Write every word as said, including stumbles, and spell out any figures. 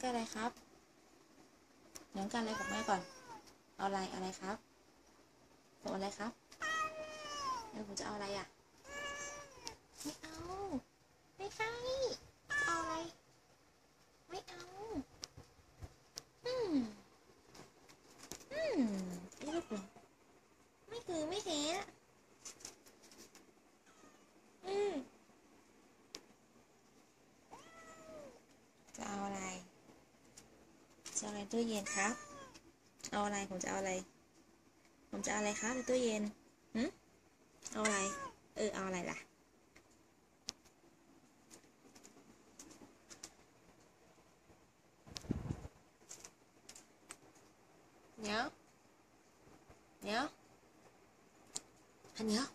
กันอะไรครับน้องกันอะไรกับแม่ก่อนเอาอะไรอะไรครับเอาอะไรครับแล้วผมจะเอาอะไรอ่ะไม่เอาไม่ใช่จะเอาอะไรไม่เอาอืมอืมไอ้ลูกเหรอไม่คือไม่แท้อืมจะเอาอะไรจะเอาอะไรตู้เย็นครับเอาอะไรผมจะเอาอะไรผมจะเอาอะไรครับในตู้เย็นหืมเอาอะไรเออเอาอะไรล่ะเดี๋ยวเดี๋ยวอันเดี๋ยว